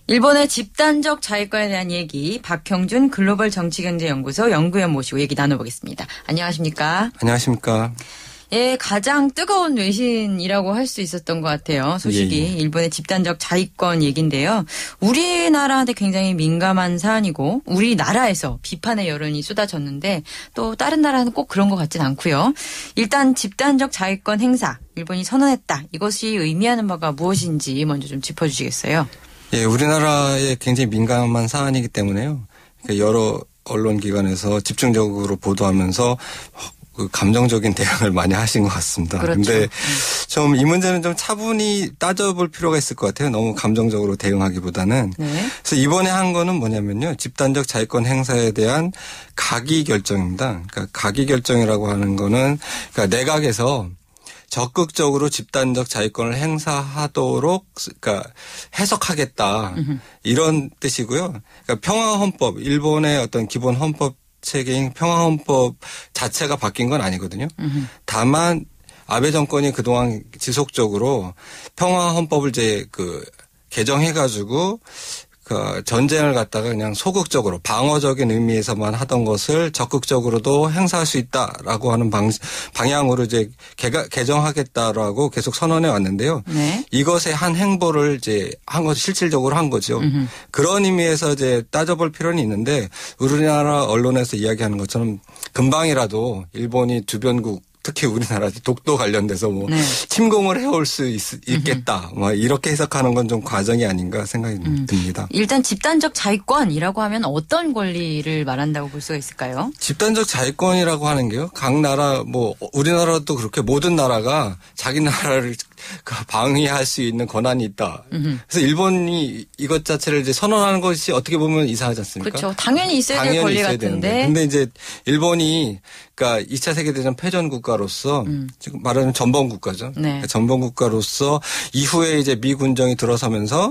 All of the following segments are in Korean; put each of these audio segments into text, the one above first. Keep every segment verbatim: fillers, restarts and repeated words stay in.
일본의 집단적 자위권에 대한 얘기 박형준 글로벌 정치경제연구소 연구위원 모시고 얘기 나눠보겠습니다. 안녕하십니까? 안녕하십니까? 예, 가장 뜨거운 외신이라고 할 수 있었던 것 같아요. 소식이 예, 예. 일본의 집단적 자위권 얘기인데요. 우리나라한테 굉장히 민감한 사안이고 우리나라에서 비판의 여론이 쏟아졌는데 또 다른 나라는 꼭 그런 것 같진 않고요. 일단 집단적 자위권 행사 일본이 선언했다. 이것이 의미하는 바가 무엇인지 먼저 좀 짚어주시겠어요? 예, 우리나라에 굉장히 민감한 사안이기 때문에요. 여러 언론기관에서 집중적으로 보도하면서 그 감정적인 대응을 많이 하신 것 같습니다. 그런데 그렇죠. 좀 이 문제는 좀 차분히 따져볼 필요가 있을 것 같아요. 너무 감정적으로 대응하기보다는. 네. 그래서 이번에 한 거는 뭐냐면요. 집단적 자위권 행사에 대한 가기 결정입니다. 그러니까 가기 결정이라고 하는 거는 그러니까 내각에서 적극적으로 집단적 자위권을 행사하도록 그러니까 해석하겠다. 으흠. 이런 뜻이고요. 그러니까 평화헌법, 일본의 어떤 기본 헌법 체계인 평화헌법 자체가 바뀐 건 아니거든요. 으흠. 다만 아베 정권이 그동안 지속적으로 평화헌법을 이제 그 개정해가지고 그 전쟁을 갖다가 그냥 소극적으로 방어적인 의미에서만 하던 것을 적극적으로도 행사할 수 있다라고 하는 방, 방향으로 이제 개가, 개정하겠다라고 계속 선언해 왔는데요. 네. 이것의 한 행보를 이제 한 것, 실질적으로 한 거죠. 음흠. 그런 의미에서 이제 따져볼 필요는 있는데 우리나라 언론에서 이야기하는 것처럼 금방이라도 일본이 주변국 특히 우리나라 독도 관련돼서 뭐 네. 침공을 해올 수 있, 있겠다. 뭐 이렇게 해석하는 건 좀 과정이 아닌가 생각이 음. 듭니다. 일단 집단적 자위권이라고 하면 어떤 권리를 말한다고 볼 수가 있을까요? 집단적 자위권이라고 하는 게요. 각 나라 뭐 우리나라도 그렇게 모든 나라가 자기 나라를 방위할 수 있는 권한이 있다. 음흠. 그래서 일본이 이것 자체를 이제 선언하는 것이 어떻게 보면 이상하지 않습니까? 그렇죠. 당연히 있어야 될 권리 있어야 같은데. 되는데. 근데 이제 일본이 그러니까 이 차 세계대전 패전 국가로서 음. 지금 말하는 전범 국가죠. 네. 그러니까 전범 국가로서 이후에 이제 미 군정이 들어서면서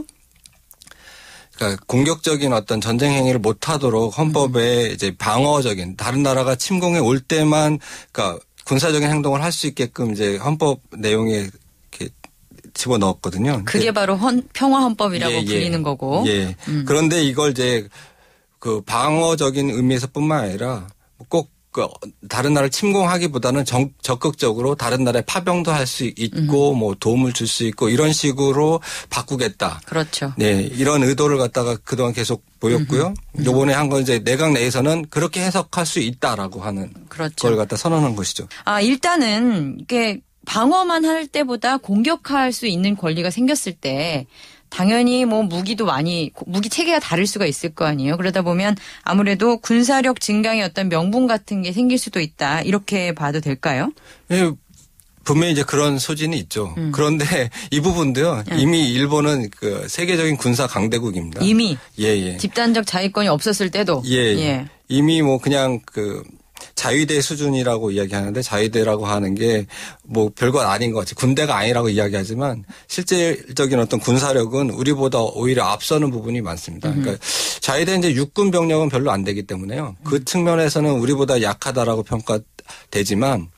그러니까 공격적인 어떤 전쟁 행위를 못하도록 헌법에 음. 이제 방어적인 다른 나라가 침공해 올 때만 그러니까 군사적인 행동을 할 수 있게끔 이제 헌법 내용에 이렇게 집어넣었거든요. 그게 바로 헌, 평화헌법이라고 예, 불리는 예. 거고. 예. 음. 그런데 이걸 이제 그 방어적인 의미에서뿐만 아니라 꼭 그 다른 나라를 침공하기보다는 정, 적극적으로 다른 나라에 파병도 할 수 있고 음. 뭐 도움을 줄 수 있고 이런 식으로 바꾸겠다. 그렇죠. 네, 이런 의도를 갖다가 그동안 계속 보였고요. 음. 요번에 한 건 이제 내각 내에서는 그렇게 해석할 수 있다라고 하는 그렇죠. 걸 갖다 선언한 것이죠. 아, 일단은 이게 방어만 할 때보다 공격할 수 있는 권리가 생겼을 때 당연히 뭐 무기도 많이 무기 체계가 다를 수가 있을 거 아니에요. 그러다 보면 아무래도 군사력 증강의 어떤 명분 같은 게 생길 수도 있다. 이렇게 봐도 될까요? 네. 분명히 이제 그런 소지는 있죠. 음. 그런데 이 부분도요. 음. 이미 일본은 그 세계적인 군사 강대국입니다. 이미 예, 예. 집단적 자위권이 없었을 때도 예, 예. 이미 뭐 그냥 그 자위대 수준이라고 이야기하는데 자위대라고 하는 게 뭐 별것 아닌 것 같이 군대가 아니라고 이야기하지만 실질적인 어떤 군사력은 우리보다 오히려 앞서는 부분이 많습니다. 음. 그러니까 자위대 이제 육군 병력은 별로 안 되기 때문에요. 그 음. 측면에서는 우리보다 약하다라고 평가되지만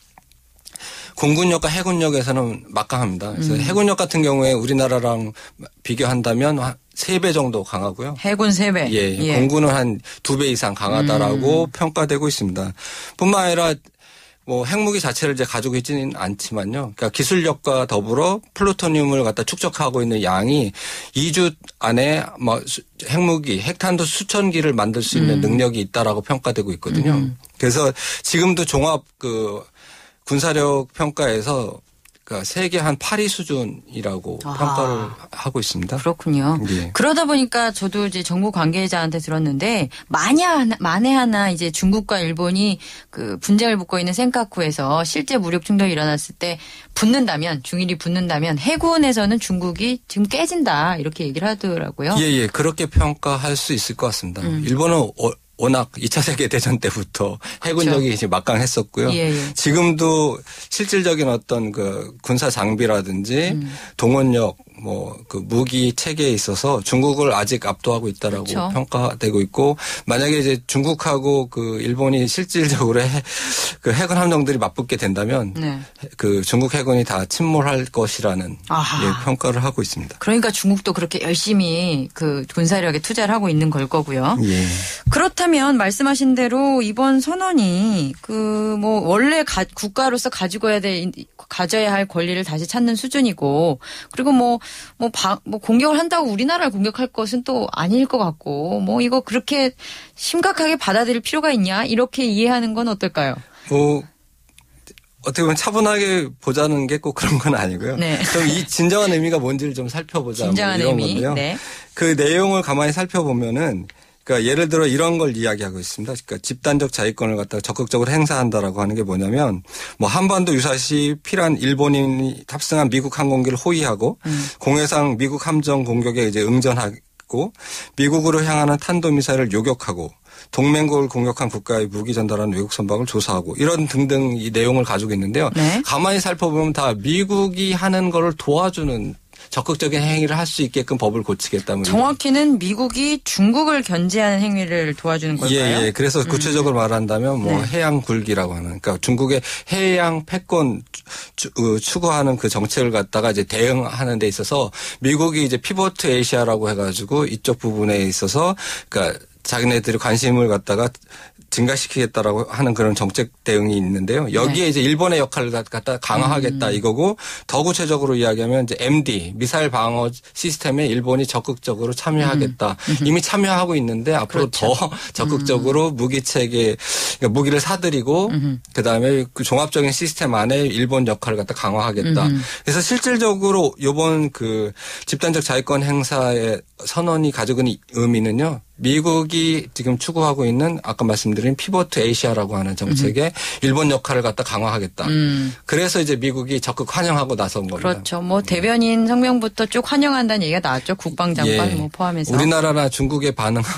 공군력과 해군력에서는 막강합니다. 그래서 음. 해군력 같은 경우에 우리나라랑 비교한다면 세 배 정도 강하고요. 해군 세 배. 예, 예. 공군은 한 두 배 이상 강하다라고 음. 평가되고 있습니다. 뿐만 아니라 뭐 핵무기 자체를 이제 가지고 있지는 않지만요. 그러니까 기술력과 더불어 플루토늄을 갖다 축적하고 있는 양이 이 주 안에 뭐 핵무기, 핵탄두 수천 기를 만들 수 있는 음. 능력이 있다라고 평가되고 있거든요. 음. 그래서 지금도 종합 그 군사력 평가에서 그러니까 세계 한 팔 위 수준이라고 아, 평가를 하고 있습니다. 그렇군요. 예. 그러다 보니까 저도 이제 정부 관계자한테 들었는데 만에 하나, 만에 하나 이제 중국과 일본이 그 분쟁을 붙고 있는 센카쿠에서 실제 무력 충돌이 일어났을 때 붙는다면 중일이 붙는다면 해군에서는 중국이 지금 깨진다 이렇게 얘기를 하더라고요. 예, 예. 그렇게 평가할 수 있을 것 같습니다. 음. 일본은 어, 워낙 이 차 세계대전 때부터 해군력이 그렇죠. 이제 막강했었고요. 예, 예. 지금도 실질적인 어떤 그 군사 장비라든지 음. 동원력 뭐 그 무기 체계에 있어서 중국을 아직 압도하고 있다라고 그렇죠. 평가되고 있고 만약에 이제 중국하고 그 일본이 실질적으로 해, 그 해군 함정들이 맞붙게 된다면 네. 그 중국 해군이 다 침몰할 것이라는 예, 평가를 하고 있습니다. 그러니까 중국도 그렇게 열심히 그 군사력에 투자를 하고 있는 걸 거고요. 예. 그렇다면 말씀하신 대로 이번 선언이 그 뭐 원래 가, 국가로서 가지고 해야 될 가져야 할 권리를 다시 찾는 수준이고 그리고 뭐 뭐 뭐 공격을 한다고 우리나라를 공격할 것은 또 아닐 것 같고 뭐 이거 그렇게 심각하게 받아들일 필요가 있냐 이렇게 이해하는 건 어떨까요? 뭐 어떻게 보면 차분하게 보자는 게 꼭 그런 건 아니고요. 네. 좀 이 진정한 의미가 뭔지를 좀 살펴보자. 진정한 뭐 이런 의미. 건데요. 네. 그 내용을 가만히 살펴보면은 그러니까 예를 들어 이런 걸 이야기하고 있습니다. 그러니까 집단적 자위권을 갖다가 적극적으로 행사한다라고 하는 게 뭐냐면 뭐 한반도 유사시 필요한 일본인이 탑승한 미국 항공기를 호위하고 음. 공해상 미국 함정 공격에 이제 응전하고 미국으로 향하는 탄도미사일을 요격하고 동맹국을 공격한 국가의 무기 전달하는 외국 선박을 조사하고 이런 등등 이 내용을 가지고 있는데요. 네. 가만히 살펴보면 다 미국이 하는 거를 도와주는 적극적인 행위를 할 수 있게끔 법을 고치겠다면 정확히는 미국이 중국을 견제하는 행위를 도와주는 걸까요? 예, 예. 그래서 구체적으로 음. 말한다면 뭐 네. 해양 굴기라고 하는 그러니까 중국의 해양 패권 추구하는 그 정책을 갖다가 이제 대응하는 데 있어서 미국이 이제 피보트 에이시아라고 해가지고 이쪽 부분에 있어서 그러니까 자기네들이 관심을 갖다가 증가시키겠다라고 하는 그런 정책 대응이 있는데요. 여기에 네. 이제 일본의 역할을 갖다 강화하겠다 음. 이거고 더 구체적으로 이야기하면 이제 엠디 미사일 방어 시스템에 일본이 적극적으로 참여하겠다. 음. 이미 참여하고 있는데 앞으로 그렇죠. 더 적극적으로 음. 무기 체계 그러니까 무기를 사들이고 음. 그다음에 그 종합적인 시스템 안에 일본 역할을 갖다 강화하겠다. 음. 그래서 실질적으로 이번 그 집단적 자위권 행사의 선언이 가지고 있는 의미는요. 미국이 지금 추구하고 있는 아까 말씀드린 피보트 에이시아라고 하는 정책에 음. 일본 역할을 갖다 강화하겠다. 음. 그래서 이제 미국이 적극 환영하고 나선 겁니다. 그렇죠. 뭐 대변인 성명부터 쭉 환영한다는 얘기가 나왔죠. 국방장관 예. 뭐 포함해서. 우리나라나 중국의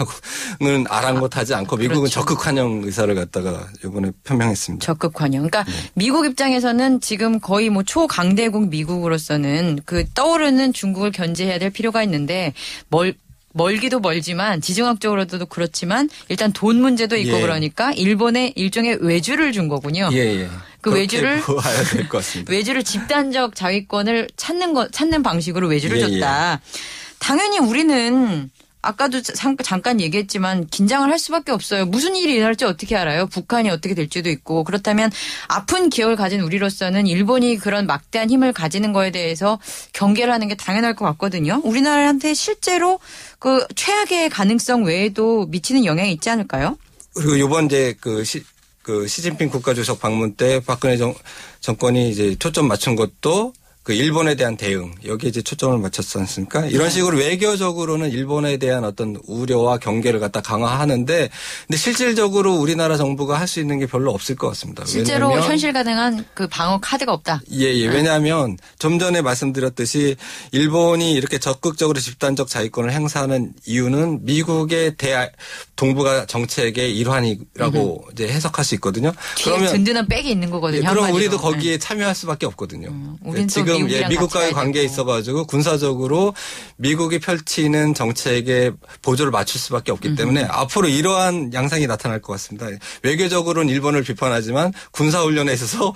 반응하고는 아랑곳하지 않고 미국은 그렇죠. 적극 환영 의사를 갖다가 이번에 표명했습니다. 적극 환영. 그러니까 네. 미국 입장에서는 지금 거의 뭐 초강대국 미국으로서는 그 떠오르는 중국을 견제해야 될 필요가 있는데 뭘 멀기도 멀지만 지정학적으로도 그렇지만 일단 돈 문제도 있고 예. 그러니까 일본에 일종의 외주를 준 거군요. 예, 예. 그 외주를 보아야 될 것 같습니다. 외주를 집단적 자위권을 찾는 거 찾는 방식으로 외주를 예, 줬다. 예. 당연히 우리는 아까도 잠깐 얘기했지만 긴장을 할 수밖에 없어요. 무슨 일이 일어날지 어떻게 알아요? 북한이 어떻게 될지도 있고. 그렇다면 아픈 기억을 가진 우리로서는 일본이 그런 막대한 힘을 가지는 거에 대해서 경계를 하는 게 당연할 것 같거든요. 우리나라한테 실제로 그 최악의 가능성 외에도 미치는 영향이 있지 않을까요? 그리고 이번 이제 그 시, 그 시진핑 국가주석 방문 때 박근혜 정, 정권이 이제 초점 맞춘 것도 그 일본에 대한 대응 여기에 이제 초점을 맞췄지 않습니까? 이런 식으로 외교적으로는 일본에 대한 어떤 우려와 경계를 갖다 강화하는데 근데 실질적으로 우리나라 정부가 할 수 있는 게 별로 없을 것 같습니다. 실제로 왜냐하면 현실 가능한 그 방어 카드가 없다. 예, 예. 왜냐하면 좀 전에 말씀드렸듯이 일본이 이렇게 적극적으로 집단적 자위권을 행사하는 이유는 미국의 대 동북아 정책의 일환이라고 음. 이제 해석할 수 있거든요. 그러면 든든한 백이 있는 거거든요. 예, 그럼 우리도 거기에 네. 참여할 수밖에 없거든요. 음, 우린 지금 예, 미국과의 관계에 있어가지고 군사적으로 미국이 펼치는 정책에 보조를 맞출 수밖에 없기 때문에 음. 앞으로 이러한 양상이 나타날 것 같습니다. 외교적으로는 일본을 비판하지만 군사훈련에 있어서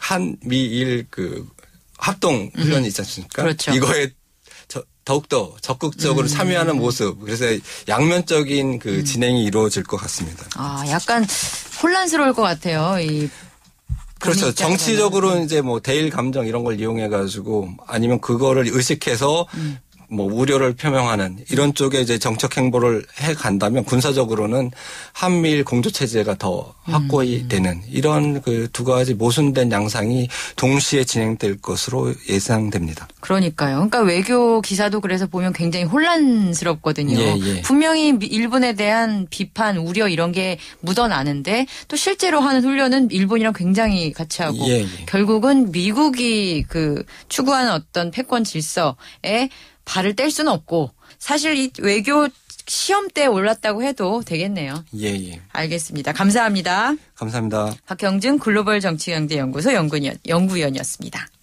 한미일 그 합동 훈련이 있지 않습니까? 그렇죠. 이거에 저, 더욱더 적극적으로 음. 참여하는 모습. 그래서 양면적인 그 음. 진행이 이루어질 것 같습니다. 아, 약간 혼란스러울 것 같아요. 이 그렇죠. 정치적으로 이제 뭐 대일 감정 이런 걸 이용해 가지고 아니면 그거를 의식해서 음. 뭐 우려를 표명하는 이런 쪽에 이제 정책 행보를 해 간다면 군사적으로는 한미일 공조 체제가 더 확고히 음. 되는 이런 그 두 가지 모순된 양상이 동시에 진행될 것으로 예상됩니다. 그러니까요. 그러니까 외교 기사도 그래서 보면 굉장히 혼란스럽거든요. 예, 예. 분명히 일본에 대한 비판, 우려 이런 게 묻어나는데 또 실제로 하는 훈련은 일본이랑 굉장히 같이 하고 예, 예. 결국은 미국이 그 추구하는 어떤 패권 질서에 발을 뗄 수는 없고 사실 이 외교 시험 때 올랐다고 해도 되겠네요. 예, 예. 알겠습니다. 감사합니다. 감사합니다. 박형준 글로벌 정치경제연구소 연구위원, 연구위원이었습니다.